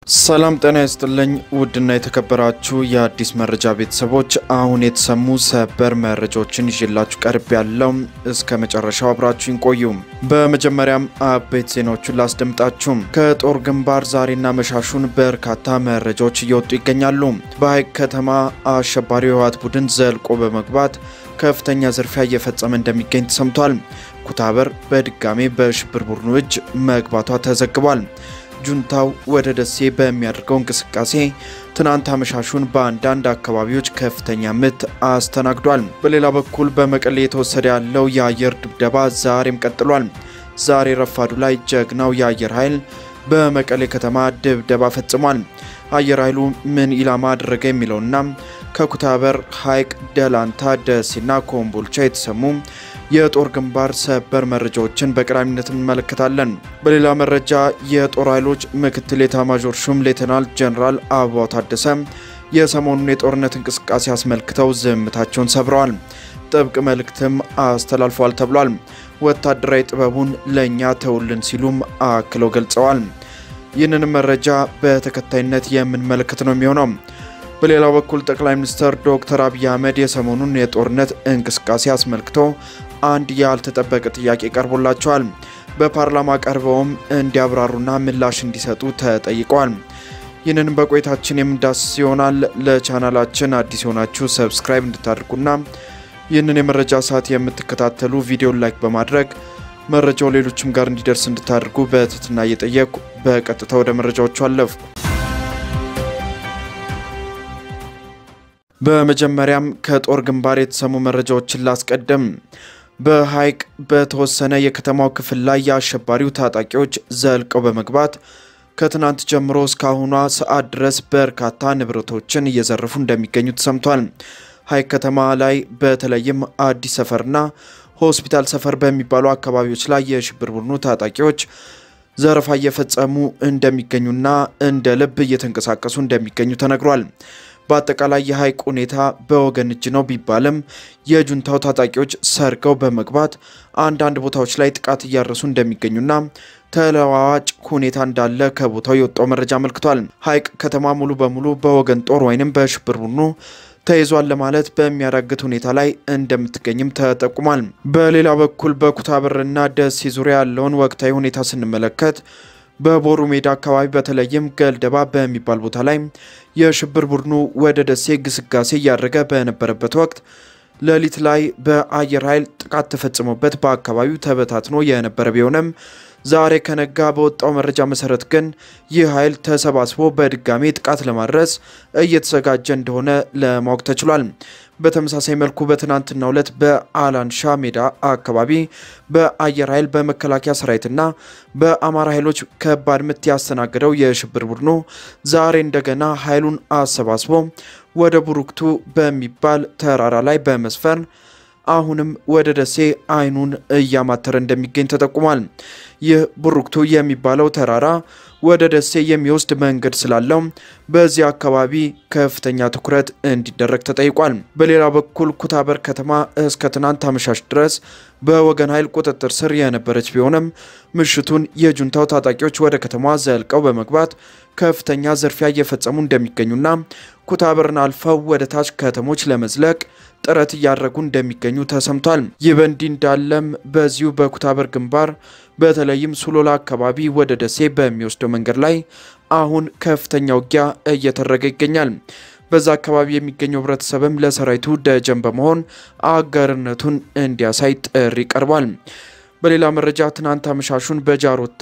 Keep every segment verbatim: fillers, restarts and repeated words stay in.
ሰላም ጤና ይስጥልኝ ውድና የተከበራችሁ የአዲስ መረጃ ቤተሰቦች አሁን የተሰሙ ሰበር መረጃዎችን ይዤላችሁ ቀርብ ያለው እስከ መጨረሻው አብራችሁን ቆዩ። በመጀመሪያም አበይት ዜናዎችን ላስደምጣችሁ። ከጦር ግንባር ዛሬና መሻሹን በርካታ መረጃዎች እየወጡ ይገኛሉ። በሐይቅ ከተማ አሸባሪው የህወሓት ቡድን ዘልቆ በመግባት ከፍተኛ ዝርፊያ እየፈጸመ እንደሚገኝ ተሰምቷል። ኩታበር በድጋሚ በሽብር ቡድኑ እጅ መግባቷ ተዘግቧል። ጁንታው ወደ ደሴ በሚያደርገው እንቅስቃሴ ትናንት አመሻሹን በአንዳንድ አካባቢዎች ከፍተኛ ምት አስተናግዷል። በሌላ በኩል በመቀሌ የተወሰደ ያለው የአየር ድብደባ ዛሬም ቀጥሏል። ዛሬ ረፋዱ ላይ ጀግናው የአየር ኃይል በመቀሌ ከተማ ድብደባ ፈጽሟል። አየር ኃይሉ ምን ኢላማ አደረገ የሚለውና ከኩታበር ሐይቅ ደላንታ ደሴና ኮምቦልቻ የተሰሙ የጦር ግንባር ሰበር መረጃዎችን በቀዳሚነት እንመለከታለን። በሌላ መረጃ የጦር ኃይሎች ምክትል ኤታማዦር ሹም ሌተናል ጀነራል አበባው ታደሰ የሰሞኑን የጦርነት እንቅስቃሴ አስመልክተው ዝምታቸውን ሰብረዋል። ጥብቅ መልእክትም አስተላልፈዋል ተብሏል። ወታደራዊ ጥበቡን ለኛ ተውልን ሲሉም አክለው ገልጸዋል። ይህንን መረጃ በተከታይነት የምንመለከት ነው የሚሆነው። በሌላ በኩል ጠቅላይ ሚኒስትር ዶክተር አብይ አህመድ የሰሞኑን የጦርነት እንቅስቃሴ አስመልክተው አንድ ያልተጠበቀ ጥያቄ ቀርቦላቸዋል። በፓርላማ ቀርበውም እንዲያብራሩና ምላሽ እንዲሰጡ ተጠይቀዋል። ይህንን በቆይታችን የምንዳስስ ይሆናል። ለቻናላችን አዲስ ሆናችሁ ሰብስክራይብ እንድታደርጉና ይህንን የመረጃ ሰዓት የምትከታተሉ ቪዲዮ ላይክ በማድረግ መረጃው ሌሎችም ጋር እንዲደርስ እንድታደርጉ በትህትና እየጠየቁ በቀጥታ ወደ መረጃዎቹ አለፍኩ። በመጀመሪያም ከጦር ግንባር የተሰሙ መረጃዎችን ላስቀድም። በሐይቅ በተወሰነ የከተማው ክፍል ላይ የአሸባሪው ታጣቂዎች ዘልቀው በመግባት ከትናንት ጀምሮ እስካሁኗ ሰዓት ድረስ በርካታ ንብረቶችን እየዘረፉ እንደሚገኙ ተሰምቷል። ሐይቅ ከተማ ላይ በተለይም አዲስ ሰፈርና ሆስፒታል ሰፈር በሚባሉ አካባቢዎች ላይ የሽብር ቡድኑ ታጣቂዎች ዘረፋ እየፈጸሙ እንደሚገኙና እንደ ልብ እየተንቀሳቀሱ እንደሚገኙ ተነግሯል። በአጠቃላይ የሐይቅ ሁኔታ በወገን እጅ ነው ቢባልም የጁንታው ታጣቂዎች ሰርገው በመግባት አንዳንድ ቦታዎች ላይ ጥቃት እያደረሱ እንደሚገኙና ተለዋዋጭ ሁኔታ እንዳለ ከቦታው የወጣው መረጃ አመልክቷል። ሐይቅ ከተማ ሙሉ በሙሉ በወገን ጦር ወይንም በሽብር ቡድኑ ተይዟል ለማለት በሚያዳግት ሁኔታ ላይ እንደምትገኝም ተጠቁሟል። በሌላ በኩል በኩታበርና ደሴ ዙሪያ ያለውን ወቅታዊ ሁኔታ ስንመለከት በቦሩ ሜዳ አካባቢ በተለይም ገልደባ በሚባል ቦታ ላይ የሽብር ቡድኑ ወደ ደሴ ግስጋሴ ያደረገ በነበረበት ወቅት ሌሊት ላይ በአየር ኃይል ጥቃት ተፈጽሞበት በአካባቢው ተበታትኖ የነበረ ቢሆንም ዛሬ ከነጋ በወጣው መረጃ መሰረት ግን ይህ ኃይል ተሰባስቦ በድጋሚ ጥቃት ለማድረስ እየተዘጋጀ እንደሆነ ለማወቅ ተችሏል። በተመሳሳይ መልኩ በትናንትናው ዕለት በአላንሻ ሜዳ አካባቢ በአየር ኃይል በመከላከያ ሰራዊትና በአማራ ኃይሎች ከባድ ምት ያስተናገደው የሽብር ቡድኑ ዛሬ እንደገና ኃይሉን አሰባስቦ ወደ ቡሩክቱ በሚባል ተራራ ላይ በመስፈር አሁንም ወደ ደሴ አይኑን እያማተረ እንደሚገኝ ተጠቁሟል። ይህ ቡሩክቱ የሚባለው ተራራ ወደ ደሴ የሚወስድ መንገድ ስላለው በዚህ አካባቢ ከፍተኛ ትኩረት እንዲደረግ ተጠይቋል። በሌላ በኩል ኩታበር ከተማ እስከ ትናንት አመሻሽ ድረስ በወገን ኃይል ቁጥጥር ስር የነበረች ቢሆንም ምሽቱን የጁንታው ታጣቂዎች ወደ ከተማዋ ዘልቀው በመግባት ከፍተኛ ዝርፊያ እየፈጸሙ እንደሚገኙና ኩታበርን አልፈው ወደ ታች ከተሞች ለመዝለቅ ጥረት እያደረጉ እንደሚገኙ ተሰምቷል። ይህ በእንዲህ እንዳለም በዚሁ በኩታበር ግንባር በተለይም ሱሎላ አካባቢ ወደ ደሴ በሚወስደው መንገድ ላይ አሁን ከፍተኛ ውጊያ እየተደረገ ይገኛል። በዛ አካባቢ የሚገኘው ህብረተሰብም ለሰራዊቱ ደጀን በመሆን አጋርነቱን እንዲያሳይ ጥሪ ቀርቧል። በሌላ መረጃ ትናንት አመሻሹን በጃሮታ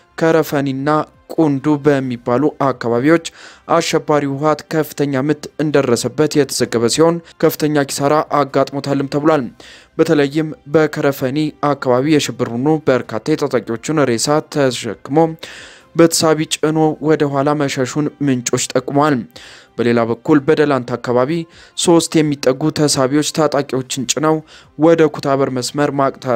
ከረፈኒና ቁንዱ በሚባሉ አካባቢዎች አሸባሪው ህወሓት ከፍተኛ ምት እንደደረሰበት የተዘገበ ሲሆን ከፍተኛ ኪሳራ አጋጥሞታልም ተብሏል። በተለይም በከረፈኒ አካባቢ የሽብር ቡድኑ በርካታ የታጣቂዎችን ሬሳ ተሸክሞ በተሳቢ ጭኖ ወደ ኋላ መሸሹን ምንጮች ጠቁመዋል። በሌላ በኩል በደላንታ አካባቢ ሶስት የሚጠጉ ተሳቢዎች ታጣቂዎችን ጭነው ወደ ኩታበር መስመር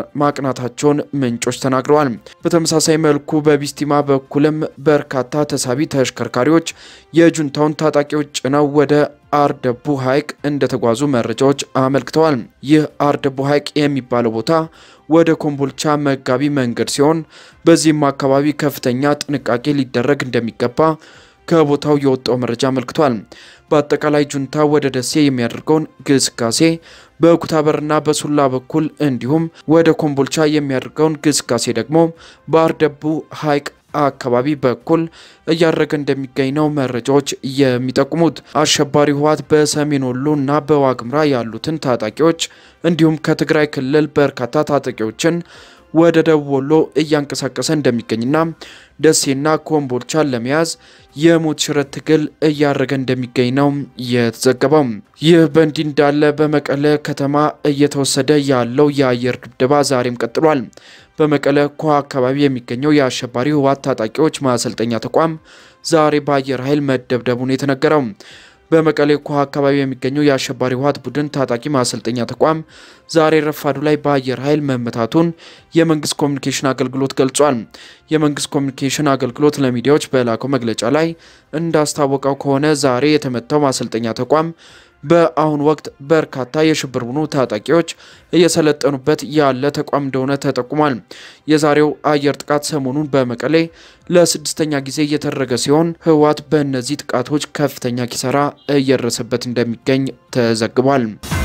ማቅናታቸውን ምንጮች ተናግረዋል። በተመሳሳይ መልኩ በቢስቲማ በኩልም በርካታ ተሳቢ ተሽከርካሪዎች የጁንታውን ታጣቂዎች ጭነው ወደ አርደቡ ሐይቅ እንደተጓዙ መረጃዎች አመልክተዋል። ይህ አርደቡ ሐይቅ የሚባለው ቦታ ወደ ኮምቦልቻ መጋቢ መንገድ ሲሆን በዚህም አካባቢ ከፍተኛ ጥንቃቄ ሊደረግ እንደሚገባ ከቦታው የወጣው መረጃ አመልክቷል። በአጠቃላይ ጁንታው ወደ ደሴ የሚያደርገውን ግስጋሴ በኩታበርና በሱላ በኩል እንዲሁም ወደ ኮምቦልቻ የሚያደርገውን ግስጋሴ ደግሞ በአርደቡ ሐይቅ አካባቢ በኩል እያደረገ እንደሚገኝ ነው መረጃዎች የሚጠቁሙት። አሸባሪ ህወሓት በሰሜን ወሎና በዋግምራ ያሉትን ታጣቂዎች እንዲሁም ከትግራይ ክልል በርካታ ታጣቂዎችን ወደ ደቡብ ወሎ እያንቀሳቀሰ እንደሚገኝና ደሴና ኮምቦልቻን ለመያዝ የሞት ሽረት ትግል እያደረገ እንደሚገኝ ነው የተዘገበው። ይህ በእንዲህ እንዳለ በመቀሌ ከተማ እየተወሰደ ያለው የአየር ድብደባ ዛሬም ቀጥሏል። በመቀሌ ኮ አካባቢ የሚገኘው የአሸባሪ ህወሓት ታጣቂዎች ማሰልጠኛ ተቋም ዛሬ በአየር ኃይል መደብደቡን የተነገረው። በመቀሌ ኮ አካባቢ የሚገኘው የአሸባሪ ህወሓት ቡድን ታጣቂ ማሰልጠኛ ተቋም ዛሬ ረፋዱ ላይ በአየር ኃይል መመታቱን የመንግስት ኮሙኒኬሽን አገልግሎት ገልጿል። የመንግስት ኮሙኒኬሽን አገልግሎት ለሚዲያዎች በላከው መግለጫ ላይ እንዳስታወቀው ከሆነ ዛሬ የተመታው ማሰልጠኛ ተቋም በአሁን ወቅት በርካታ የሽብር ቡድኑ ታጣቂዎች እየሰለጠኑበት ያለ ተቋም እንደሆነ ተጠቁሟል። የዛሬው አየር ጥቃት ሰሞኑን በመቀሌ ለስድስተኛ ጊዜ እየተደረገ ሲሆን ህወሓት በእነዚህ ጥቃቶች ከፍተኛ ኪሳራ እየደረሰበት እንደሚገኝ ተዘግቧል።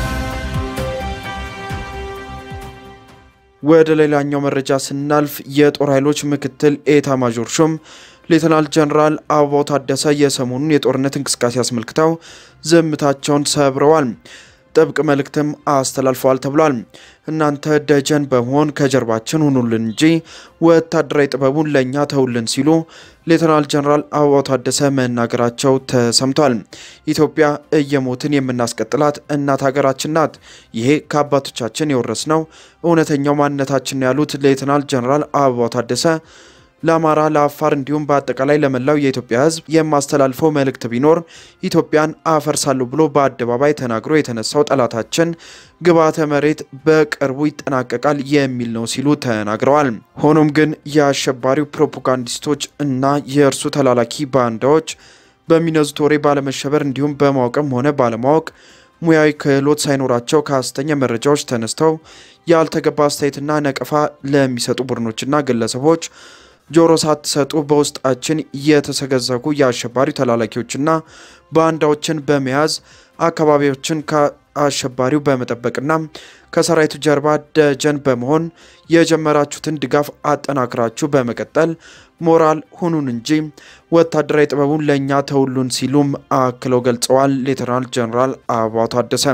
ወደ ሌላኛው መረጃ ስናልፍ የጦር ኃይሎች ምክትል ኤታ ማጆር ሹም ሌተናል ጀነራል አበባው ታደሰ የሰሞኑን የጦርነት እንቅስቃሴ አስመልክተው ዝምታቸውን ሰብረዋል። ጥብቅ መልእክትም አስተላልፈዋል ተብሏል። እናንተ ደጀን በመሆን ከጀርባችን ሁኑልን እንጂ ወታደራዊ ጥበቡን ለኛ ተውልን ሲሉ ሌተናል ጀነራል አበባው ታደሰ መናገራቸው ተሰምቷል። ኢትዮጵያ እየሞትን የምናስቀጥላት እናት ሀገራችን ናት። ይሄ ከአባቶቻችን የወረስነው እውነተኛው ማንነታችን ያሉት ሌተናል ጀነራል አበባው ታደሰ ለአማራ ለአፋር እንዲሁም በአጠቃላይ ለመላው የኢትዮጵያ ህዝብ የማስተላልፈው መልእክት ቢኖር ኢትዮጵያን አፈርሳለሁ ብሎ በአደባባይ ተናግሮ የተነሳው ጠላታችን ግባተ መሬት በቅርቡ ይጠናቀቃል የሚል ነው ሲሉ ተናግረዋል። ሆኖም ግን የአሸባሪው ፕሮፓጋንዲስቶች እና የእርሱ ተላላኪ ባንዳዎች በሚነዙት ወሬ ባለመሸበር እንዲሁም በማወቅም ሆነ ባለማወቅ ሙያዊ ክህሎት ሳይኖራቸው ከሐሰተኛ መረጃዎች ተነስተው ያልተገባ አስተያየትና ነቀፋ ለሚሰጡ ቡድኖችና ግለሰቦች ጆሮ ሳትሰጡ በውስጣችን የተሰገዘጉ የአሸባሪ ተላላኪዎችና ባንዳዎችን በመያዝ አካባቢዎችን ከአሸባሪው በመጠበቅና ከሰራዊቱ ጀርባ ደጀን በመሆን የጀመራችሁትን ድጋፍ አጠናክራችሁ በመቀጠል ሞራል ሁኑን እንጂ ወታደራዊ ጥበቡን ለኛ ተውሉን ሲሉም አክለው ገልጸዋል። ሌተናል ጀነራል አበባው ታደሰ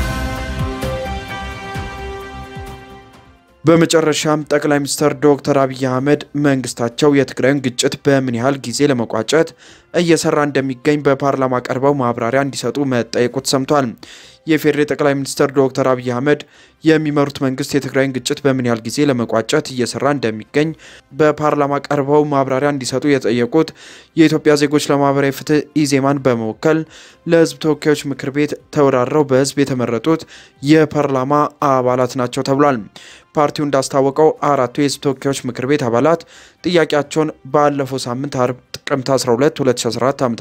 በመጨረሻም ጠቅላይ ሚኒስትር ዶክተር አብይ አህመድ መንግስታቸው የትግራይን ግጭት በምን ያህል ጊዜ ለመቋጨት እየሰራ እንደሚገኝ በፓርላማ ቀርበው ማብራሪያ እንዲሰጡ መጠየቁ ተሰምቷል። የፌዴራል ጠቅላይ ሚኒስትር ዶክተር አብይ አህመድ የሚመሩት መንግስት የትግራይን ግጭት በምን ያህል ጊዜ ለመቋጨት እየሰራ እንደሚገኝ በፓርላማ ቀርበው ማብራሪያ እንዲሰጡ የጠየቁት የኢትዮጵያ ዜጎች ለማህበራዊ ፍትህ ኢዜማን በመወከል ለህዝብ ተወካዮች ምክር ቤት ተወዳድረው በህዝብ የተመረጡት የፓርላማ አባላት ናቸው ተብሏል። ፓርቲው እንዳስታወቀው አራቱ የህዝብ ተወካዮች ምክር ቤት አባላት ጥያቄያቸውን ባለፈው ሳምንት አርብ ጥቅምት አስራ ሁለት ሁለት ሺህ አስራ አራት ዓ.ም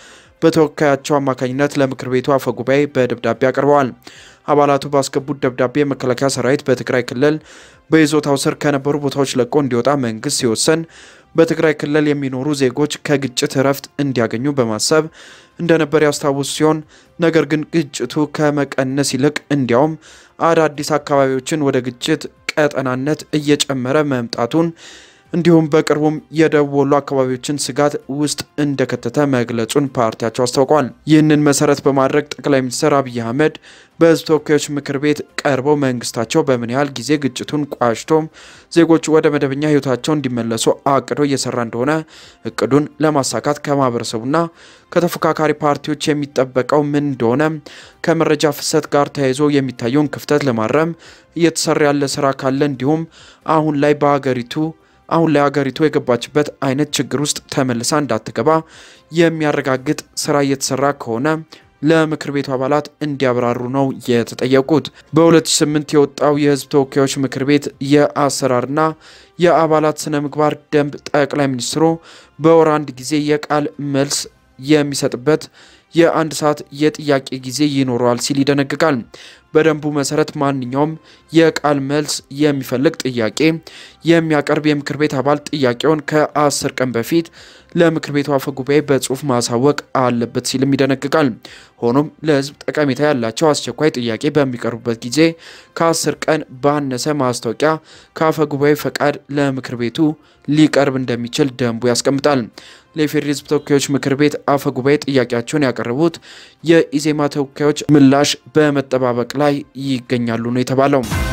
በተወካያቸው አማካኝነት ለምክር ቤቱ አፈ ጉባኤ በደብዳቤ አቀርበዋል። አባላቱ ባስገቡት ደብዳቤ መከላከያ ሰራዊት በትግራይ ክልል በይዞታው ስር ከነበሩ ቦታዎች ለቆ እንዲወጣ መንግስት ሲወሰን በትግራይ ክልል የሚኖሩ ዜጎች ከግጭት እረፍት እንዲያገኙ በማሰብ እንደነበር ያስታውሱ ሲሆን ነገር ግን ግጭቱ ከመቀነስ ይልቅ እንዲያውም አዳዲስ አካባቢዎችን ወደ ግጭት ቀጠናነት እየጨመረ መምጣቱን እንዲሁም በቅርቡም የደቡብ ወሎ አካባቢዎችን ስጋት ውስጥ እንደከተተ መግለጹን ፓርቲያቸው አስታውቋል። ይህንን መሰረት በማድረግ ጠቅላይ ሚኒስትር አብይ አህመድ በህዝብ ተወካዮች ምክር ቤት ቀርበው መንግስታቸው በምን ያህል ጊዜ ግጭቱን ቋጭቶ ዜጎች ወደ መደበኛ ህይወታቸው እንዲመለሱ አቅዶ እየሰራ እንደሆነ እቅዱን ለማሳካት ከማህበረሰቡና ከተፎካካሪ ፓርቲዎች የሚጠበቀው ምን እንደሆነ ከመረጃ ፍሰት ጋር ተያይዞ የሚታየውን ክፍተት ለማረም እየተሰራ ያለ ስራ ካለ እንዲሁም አሁን ላይ በአገሪቱ አሁን ላይ ሀገሪቱ የገባችበት አይነት ችግር ውስጥ ተመልሳ እንዳትገባ የሚያረጋግጥ ስራ እየተሰራ ከሆነ ለምክር ቤቱ አባላት እንዲያብራሩ ነው የተጠየቁት። በሁለት ሺህ ስምንት የወጣው የህዝብ ተወካዮች ምክር ቤት የአሰራርና የአባላት ስነ ምግባር ደንብ ጠቅላይ ሚኒስትሩ በወር አንድ ጊዜ የቃል መልስ የሚሰጥበት የአንድ ሰዓት የጥያቄ ጊዜ ይኖራል ሲል ይደነግጋል። በደንቡ መሰረት ማንኛውም የቃል መልስ የሚፈልግ ጥያቄ የሚያቀርብ የምክር ቤት አባል ጥያቄውን ከአስር ቀን በፊት ለምክር ቤቱ አፈ ጉባኤ በጽሁፍ ማሳወቅ አለበት ሲልም ይደነግጋል። ሆኖም ለህዝብ ጠቀሜታ ያላቸው አስቸኳይ ጥያቄ በሚቀርቡበት ጊዜ ከአስር ቀን ባነሰ ማስታወቂያ ከአፈ ጉባኤ ፈቃድ ለምክር ቤቱ ሊቀርብ እንደሚችል ደንቡ ያስቀምጣል። ለፌዴራል ህዝብ ተወካዮች ምክር ቤት አፈ ጉባኤ ጥያቄያቸውን ያቀረቡት የኢዜማ ተወካዮች ምላሽ በመጠባበቅ ላይ ይገኛሉ ነው የተባለው።